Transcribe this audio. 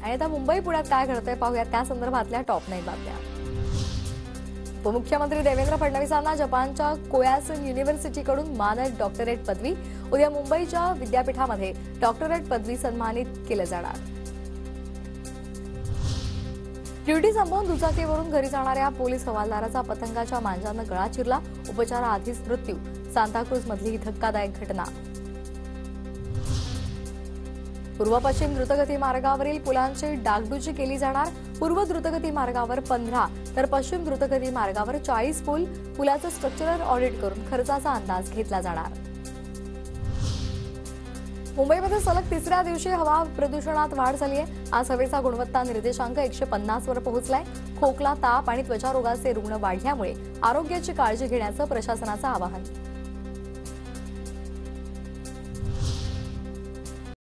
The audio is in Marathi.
आणि आता मुंबई पुण्यात काय घडतंय पाहूया त्या संदर्भातल्या टॉप 9 बातम्या। उपमुख्यमंत्री देवेंद्र फडणवीसांना जपानच्या कोयासन युनिव्हर्सिटीकडून मानद डॉक्टरेट पदवी। उद्या मुंबईच्या विद्यापीठामध्ये डॉक्टरेट पदवी सन्मानित केलं जाणार। ड्युटी संपवून दुचाकीवरून घरी जाणाऱ्या पोलीस हवालदाराचा पतंगाच्या मांजानं गळा चिरला। उपचाराआधीच मृत्यू। सांताक्रूज मधली ही धक्कादायक घटना। पूर्व पश्चिम द्रुतगती मार्गावरील पुलांची डागडुजी केली जाणार। पूर्व द्रुतगती मार्गावर 15 तर पश्चिम द्रुतगती मार्गावर 40 पुलाचं स्ट्रक्चरल ऑडिट करून खर्चाचा अंदाज घेतला जाणार। मुंबईमध्ये सलग तिसऱ्या दिवशी हवा प्रदूषणात वाढ झाली आहे। आज हवेचा गुणवत्ता निर्देशांक 150 वर पोहोचलाय। खोकला, ताप आणि त्वचा रोगाचे रुग्ण वाढल्यामुळे आरोग्याची काळजी घेण्याचं प्रशासनाचं आवाहन।